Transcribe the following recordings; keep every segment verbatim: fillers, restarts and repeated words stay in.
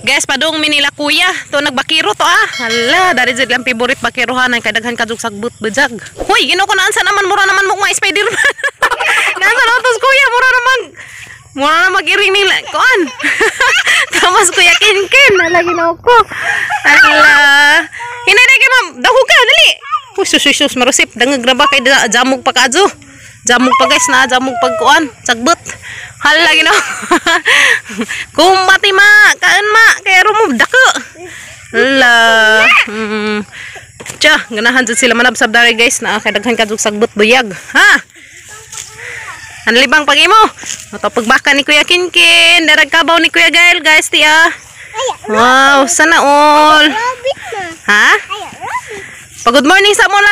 Guys, padung minila kuya. To nagbakiro to ah. Hala, dari jud lang favorite bakirohan ay kadaghan kadug sagbut bejag. Hoy, gino ko naan sa naman mura naman mo mga Spider-Man. Nasa notos kuya, mura naman. Mura na magiring nila. Kuan. Tamas kuya Kinkin. Hala, ginaw ko. Hala. Hinay kay ma'am. Dahu ka, dali. Uy, sus, sus, sus, marusip. Dangag na ba kay jamog pa kadyo. Jamog pa guys na, jamog pagkuan. Sagbut. Hala, ginaw. Kumati ma. Kaan ma. Kaya rumov dako. Hala. Hmm. Tja, ganahan dyan sila manabsab dari guys na kadaghan kadug sagbut buyag. Ha? Ano libang pag-imo? Ito pagbaka ni Kuya Kinkin. Darag kabaw ni Kuya Gael guys tiya. Wow, sana all. Ha? Pag-good morning sa mo la.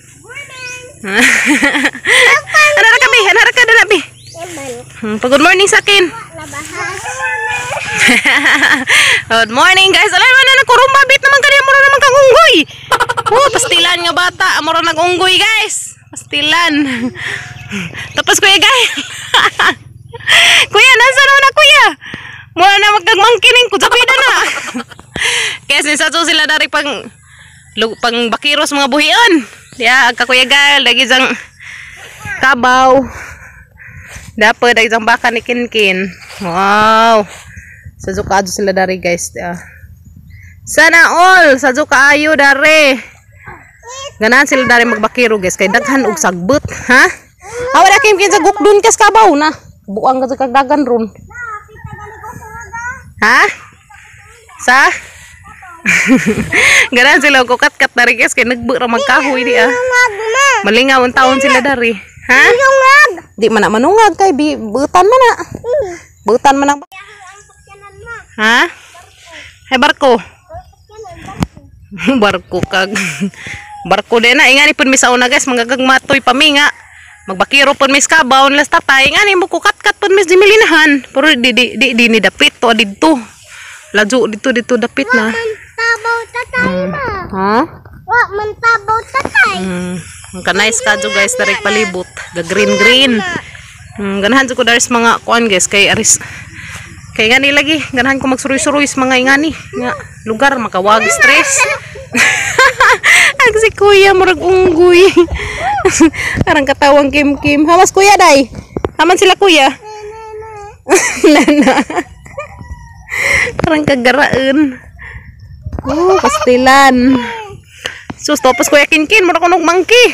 Anara ka bi, anara ka dala bi. Pag-good morning sa akin. Good morning guys. Alay man na nakurumba bit naman kaniya mura naman kang unggoy. Oh, pastilan nga bata, mura nag-unggoy guys. Pastilan. Tapos Kuya Gael. Kuya, nasa naman na Kuya? Mura na magkagmangkining ko. Sabi na na. Kaya sinsadso sila dari pang pang bakiros mga buhian. Diya, agka Kuya Gael. Lagi sang kabaw. Dapat dahil isang baka ni Kinkin. Wow. Sadyo sila dari guys. Diya. Sana all. Sadyo kaayo dari. Ganahan sila dari magbakiro guys. Kay daghan og sagbut. Ha? Awa na Kinkin sa gukdun kas kabaw na. Buang ka sa kagdagan ron. Ha? Sa? Ganahan sila og kat-kat dari guys. Kay nagbu ra magkahoy di ah. Malingaw ang taon sila dari. Ha? Di man na manungag kay bi butan man na. Butan man ang ha? Hay barko. Barko kag barko din na ingani pun misaw na guys magagagmatoy paminga. Magbakiro pun mis kabaw las tatay ingani mo kukat-kat pun mis dimilinahan. Pero di di di, di ni dapit to didto. Laju dito dito dapit na. Tabaw tatay ma. Ha? Wa man tabaw tatay. Hmm. Ang kanais ka jo guys dari palibot, ga green green. Hmm, ganahan ko dari mga kuan guys kay aris. Kay ngani lagi, ganahan ko magsuroy-suroy sa mga ingani nga lugar makawag stress. Ag si Kuya murag unggoy. Karang katawang kim-kim. Hamas Kuya day. Haman sila Kuya. Nana. Karang kagaraan. Oh, pastilan. Sus, topos Kuya Kinkin, mura ko nung monkey.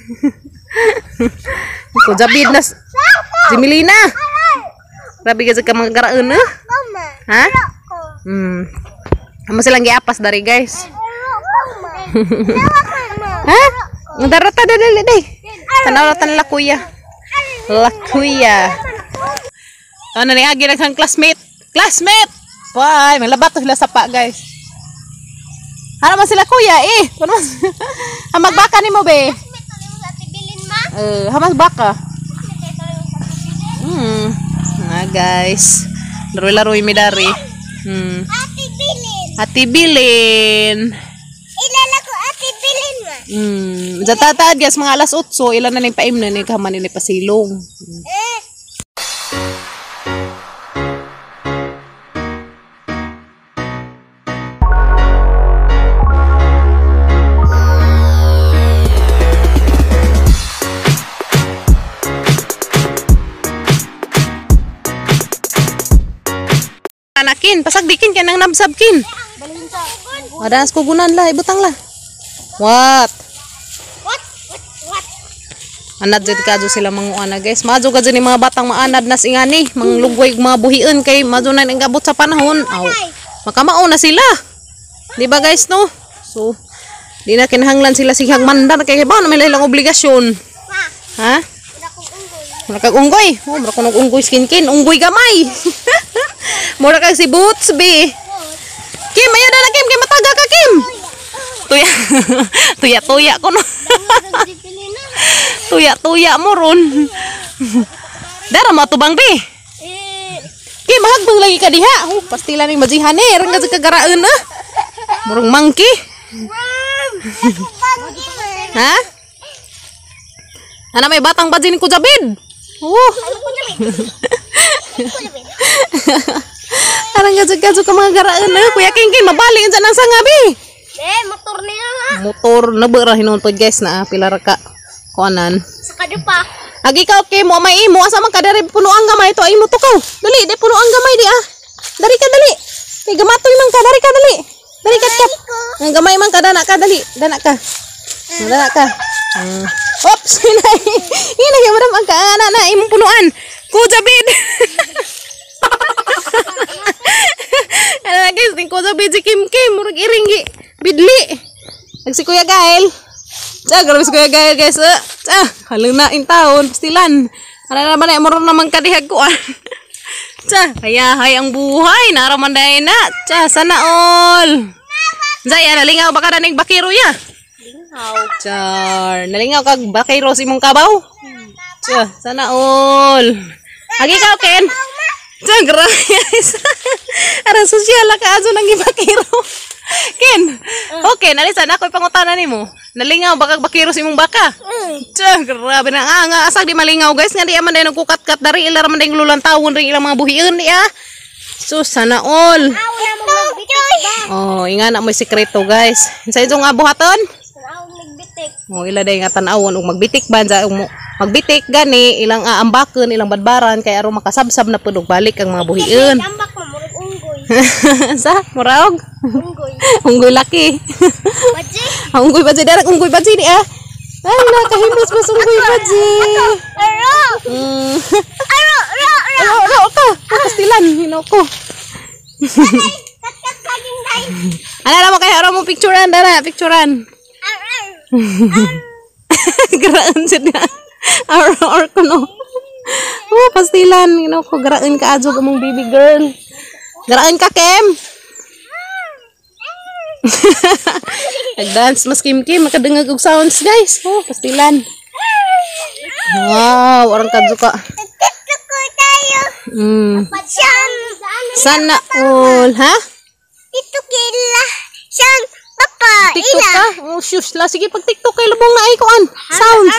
Ko jabid na Jimilina. Grabe ka sa mga garaan eh. Ha? Hmm. Amo silang giapas dari guys. Ha? Darata dali day. Tanaw na tan la Kuya. La Kuya. Ano ni agi naghang classmate? Classmate. Why, malabat sila sapa guys. Ano man sila Kuya eh? Ano man? Hamag baka nimo be? Eh, hamag baka. Hmm. Na guys. Laro-laro mi dari. Hmm. Ati bilin. Ati bilin. Ilala ko ati bilin ma. Hmm. Jatata guys mga alas otso ilan na ning paim na ni kaman ni pasilong. Hmm. Eh. Anakin, pasagdikin ka nang nabsabkin. Adanas ko gunan lah, ibutang lah. What? What? What? What? Anad jud kadyo sila manguana guys. Madyo kadyo ni mga batang maanad nas ingani, manglugway mga buhian kay madyo na ingabot sa panahon. Aw. Makamao na sila. Di ba guys no? So, di na kinahanglan sila sighang mandar kay ba na may ilang obligasyon. Ha? Mura kag unggoy. Oh, mura kunog unggoy skinkin, unggoy gamay. Mura kag si Boots be. Kim, ayo na Kim, kay mataga ka Kim. Tuya. Tuya-tuya ko no. Tuya-tuya mo ron. Dara mo tubang be. Kim, hagbang lagi ka diha. Oh, pastila ning majihaner nga sa kagaraan ah. Murang monkey. Ha? Ana may batang bajin ko jabid. Oh. Arang gajug-gajug ka mga garaan na. Kuya King-King, mabalik dyan ang sangabi. Eh, motor niya nga. Motor, nabara hinunpod guys na. Pilar ka. Kuanan. Sa kado pa. Agi ka, okay mo, may imo. Asa man ka dari puno ang gamay. Ito, imo to ka. Dali, di puno ang gamay di ah. Dari ka, dali. Kay gamatoy man ka, dari ka, dali. Dari ka, kap. Ang gamay man ka, dana ka, dali. Dana ka. Dana ka. Hmm. Oops, hinay. Hinay, madam ang kaana na. Imong punuan. Kuja bid. Ano na guys, ting kuja bid si Kim Kim. Murag iringgi. Bidli. Nagsi Kuya Gael. Tsa, grabe si Kuya Gael guys. Uh. Tsa, halang na in taon. Pastilan. Ano naman ay murag naman kadihag ko. Tsa, kaya hay ang buhay. Naraman dahil na. Tsa, sana all. Zaya, nalingaw baka na nagbakiro ya. Lingaw. Char, nalingaw kag bakiro si mong kabaw. Tsa, sana all. Agi ka, Ken. Tsa, grabe guys. Arang sosyal ka aso nang gibakiro. Ken, okay, nalisan ako ipangutanan nimo. Nalingaw baka bakiro si mong baka. Tsa, grabe na nga nga asag di malingaw guys nga di aman day nagkukat-kat dari ila man day lulantawon ring ilang mga buhion di ah. So sana all. Aw na mo magbitik ba? Oh, inga na mo sikreto guys. Sa itong nga buhaton? Aw nagbitik. Oh, ila day nga tan-awon og magbitik ban sa um, magbitik gani ilang aambaken ilang badbaran kay aron makasabsab na pud og balik ang mga buhion. Tambak mo murag unggoy. Sa muraog? Unggoy. Unggoy laki. Baji. Unggoy baji darak unggoy baji di ah. Ay nakahimos mas unggoy baji. Aro. Mm. Aro, aro, aro. Aro, aro ka. Pastilan hinoko. Kat-kat saging dai. Ana na mo kay aro mo picturean dara, picturean. Aro. Garaan siya na. Or, or kuno. Oh, pastilan. You know, ko garaan ka adyo mong baby girl. Garaan ka, Kem. Nag-dance mas Kim-Kim. Makadungag og sounds, guys. Oh, pastilan. Wow, orang kadyo ka. Tuko tayo. Mm. Siyan. Sana all, ha? Ito kila. Siyan. Papa. TikTok Ila. ka? Oh, shush la. Sige, pag TikTok kay lubong na ay kuan. Sounds.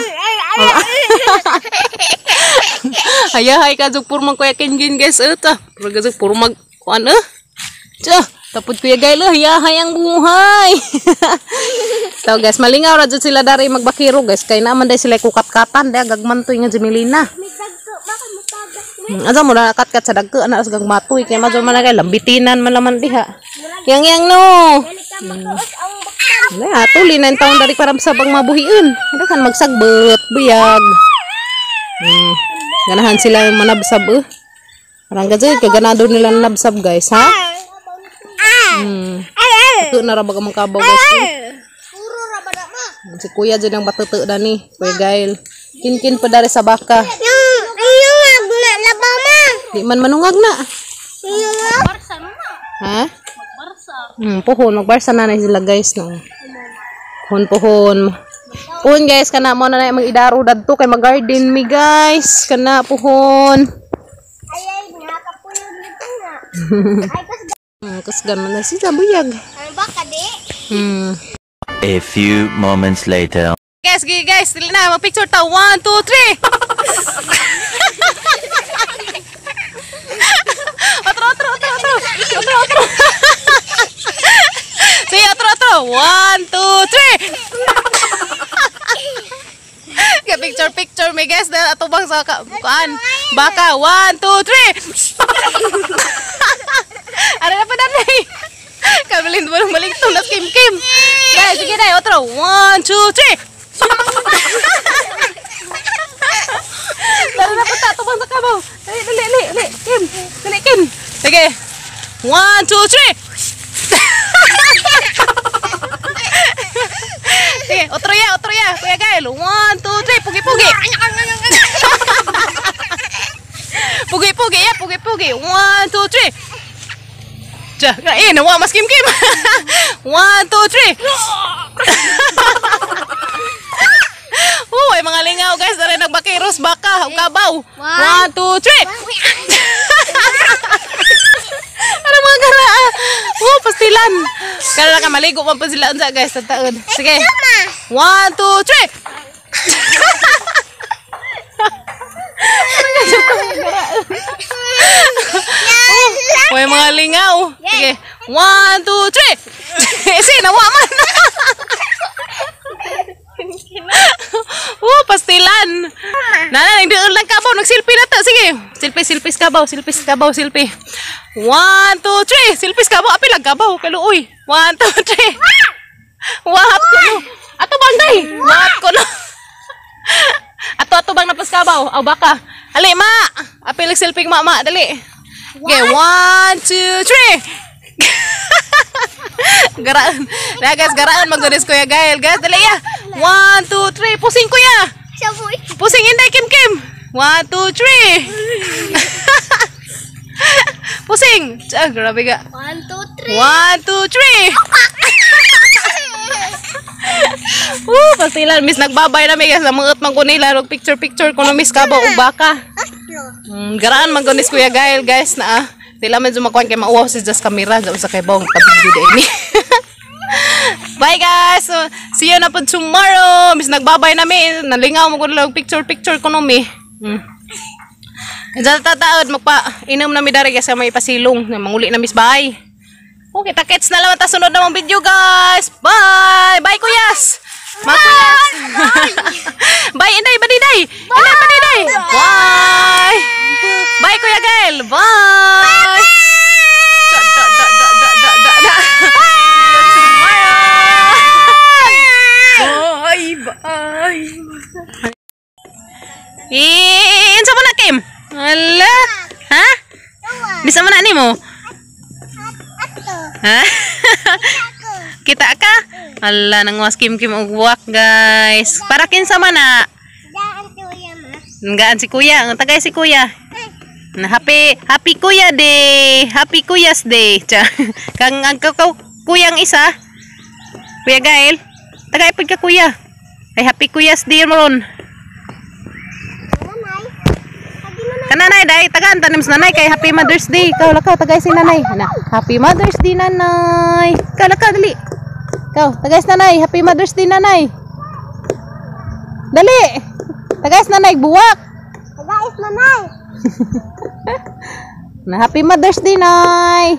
Ayahay ka jug purmag Kuya King-King guys eta. Purga jug purmag kuan eh. Tsa, tapos Kuya Gael ayahay ang buhay. So guys, malingaw ra jud sila dari magbakiro guys kay naman day sila kukat-katan day gagmantoy nga Jemelina. May dagko. Baka matagas. Hmm, asa mo na kat-kat sa dagko ana sa gagmatoy kay madyo man kay lambitinan man laman diha. Yang yang no. Makaos ang bakal. Na, tuli na yung taon dari para sa bang mabuhiin. Ano kan magsagbot, buyag. Hmm. Ganahan sila yung manabsab eh. Parang gajay, kaganado nila nabsab guys, ha? Hmm. Ito na rabaga mga kabaw guys. Eh. Puro rabada ma. Si Kuya dyan ang batuto na ni, Kuya Gael. Kin-kin pa dari sa baka. Yung, yung agna laba ma. Di man manungag na. Yung barsa ma. Ha? Hmm, puhon. Magbarsa na na sila guys. No? Puhon, puhon. Puhon guys, kana mo na na mga idaro dadto kay mag-garden mi guys. Kana puhon. Ayay, nakapulog nito nga. Ay, kas Hmm, kasgan man na sila buyag. ano ba ka di? Hmm. A few moments later. Guys, guys, guys, dili na mag-picture ta. One, two, three. Otro, otro, otro, otro. Otro, otro. Sige, otro, otro. One, two, three. Kaya picture, picture may guys. Dahil atubang sa kuan. Baka, one, two, three. Ano na pa na eh. Kabilin mo lang balik ito. Nas Kim-Kim. Guys, sige na. Otro. One, two, three. Dali na punta. Atubang sa kabaw. Dali, dali, dali. Dali, Kim. Dali, Kim. Sige. One, two, three. Sige, otro ya, otro ya. Kuya Gael. One, two, three. Pugi-pugi. Pugi-pugi ya, pugi-pugi. One, two, three. Diyan, kain. Wa, mas Kim-Kim. One, two, three. Oh, ay mga lingaw guys. Dari nagbakiros baka. Kabaw. One, two, three. Ano mga garaan? Oh, pastilan. Kaya na ka maligo pa pa sila unsa guys sa taon. Sige. One, two, three. Oh, may mga lingaw. Sige. One, two, three. Isi, nawa man. Oh, pastilan. Nana, hindi lang kabaw. Nagsilpi na to. Sige. Silpi, silpis kabaw. Silpis kabaw, silpi. One, two, three. Silpis kabaw. Api lang kabaw. Kaluoy. One, two, three. Wahat ko no. Ato bang day? Wahat ko no. Ato, ato bang napas kabaw? Aw baka. Ali, ma. Api lang silping mama. Dali. Okay, one, two, three. Garaan. Na guys, garaan magdunis kuya Gael. Guys, dali ya. One, two, three. Pusing kuya. Saboy. Pusing inday Kim Kim. One, two, three. Pusing. Ah, grabe ga. One, two, three. One, two, three. Uh, pastilan. Miss nagbabay na may guys. Namungot man ko nila. Picture, picture ko na miss kabaw. Baka. Mm, garaan magdunis kuya Gael guys na ah. Tila man zumakuan kay mauwaw si just camera sa usa kay bawng kabidyo din. Bye guys. So, see you na po tomorrow. Mis nagbabay na mi. Nalingaw mo ko lang picture picture ko no mi. Hmm. Diyan tataod magpa inom na mi dari kasi may pasilong na manguli na mis bye. Okay, takets na lang ta sunod na mong video guys. Bye. Bye kuyas. Ma kuyas. Bye inday badiday. Inday badiday. Bye. Bye Kuya Gael. Bye. Da, da, da, da, da, da, da, da. Bye. Bye. Eh, insa man na Kim? Ala. Ha? Bisa man na nimo? Ato. Ha? Kita ka? Ala nang was Kim Kim og buwak guys. Para kinsa man na? Daan tuya ma. Ngaan si Kuya, ang tagay si Kuya. Na happy happy Kuya Day. Happy Kuya's Day. Cha. Kang ang kakaw kuyang isa. Kuya Gael. Tagay pud ka Kuya. Ay happy Kuya's Day ron. Nanay. Sabi mo na. Kananay day tagaan tanim sa nanay kay happy Mother's Day. Kaw lakaw tagay si nanay. Ana, happy Mother's Day nanay. Kaw lakaw dali. Kaw tagay si nanay. Happy Mother's Day nanay. Dali. Tagay si nanay buwak. Guys, nanay. Na happy Mother's Day nay.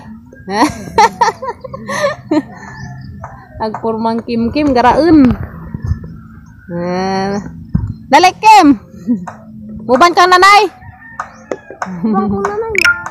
Agpurmang Kim Kim garaun. Uh, dali Kim. Muban ka nanay. Bangko nanay.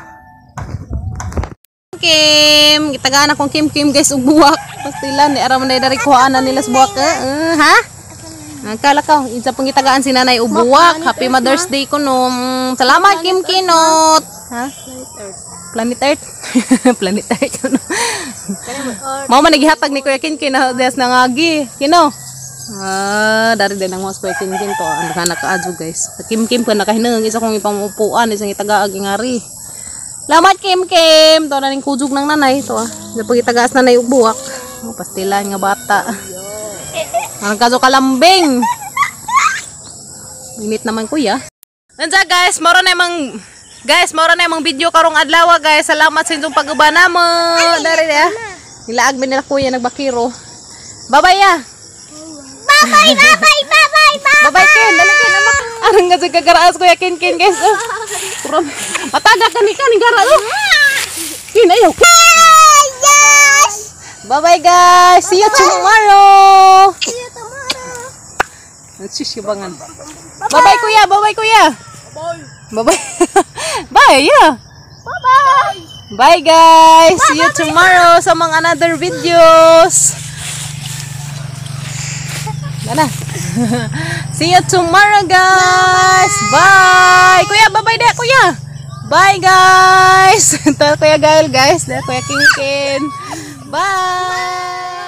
Kim, kita gana kong Kim Kim guys ubuwak. Pastilan ni aram na dari kuhaan nila sa buwak. Uh, ha? Ang kalakaw, isa pang gitagaan si nanay ubuwak. Happy Mother's Day ko no. Salamat Kim Kinot. Ha? Planet Earth. Planet Earth. Mau man nagihatag ni Kuya Kin Kin na des nangagi. Kino? Ah, dari din ang mas Kuya Kin Kin to. Ang anak kaadyo guys. Kim Kim ka nakahinang isa kong ipamupuan isang itagaag ingari. Salamat Kim Kim. To na ning kujug ng nanay to ah. Sa pagitagaas nanay ubuwak. Oh, pastilan nga bata. Ang kaso kalambing. Init naman kuya. Nandiyan guys, moro na emang guys, moro na emang video karong adlaw guys. Salamat sa inyong pag-uba namo. Dari ya. Nilaag mi nila kuya nagbakiro. Bye-bye ya. Bye-bye, bye-bye, bye-bye, bye. Bye-bye Ken, dali Ken ama. Arang nga sa kagaraas kuya Ken Ken guys. Oh. Puram. Mataga ka ni ka ni gara oh. Ken ayo. Yes. Bye-bye guys. See you tomorrow. See you tomorrow. Nagsis bangan. Bye-bye kuya, bye-bye kuya. Bye-bye. Bye, yeah. Bye-bye. Bye guys. See you tomorrow sa mga another videos. Gana. See you tomorrow guys. Bye. Kuya, bye-bye deh kuya. Bye guys. Ito kuya Gael guys. Dahil kuya King Ken. Bye.